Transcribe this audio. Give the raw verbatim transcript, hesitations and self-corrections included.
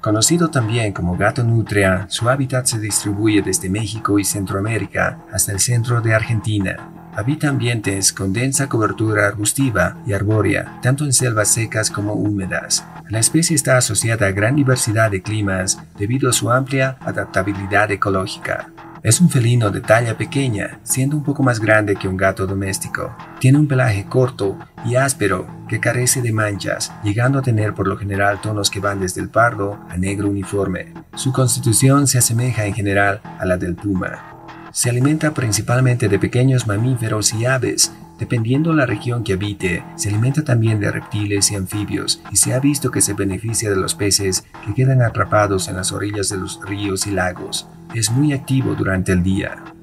Conocido también como gato nutria, su hábitat se distribuye desde México y Centroamérica hasta el centro de Argentina. Habita ambientes con densa cobertura arbustiva y arbórea, tanto en selvas secas como húmedas. La especie está asociada a gran diversidad de climas debido a su amplia adaptabilidad ecológica. Es un felino de talla pequeña, siendo un poco más grande que un gato doméstico. Tiene un pelaje corto y áspero que carece de manchas, llegando a tener por lo general tonos que van desde el pardo a negro uniforme. Su constitución se asemeja en general a la del puma. Se alimenta principalmente de pequeños mamíferos y aves. Dependiendo la región que habite, se alimenta también de reptiles y anfibios, y se ha visto que se beneficia de los peces que quedan atrapados en las orillas de los ríos y lagos. Es muy activo durante el día.